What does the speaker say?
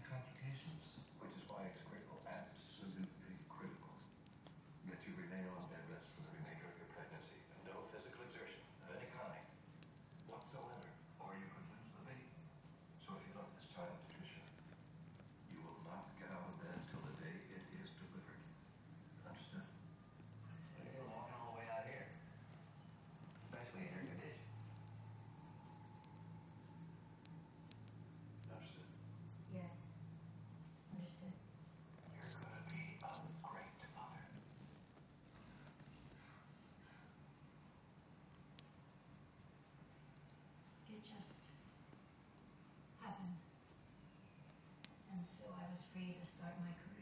complications? Which is why it's critical, absolutely critical, that you remain on bed rest for the remainder of your pregnancy. No physical exertion of any kind whatsoever, or you could lose the baby. So if you love this child, Patricia, you will not get out of bed till the day it is delivered. Understood? Well, you're walking all the way out here, especially in your condition. Understood? Yes. Understood. You're gonna be a great mother. It just happened. And so I was free to start my career.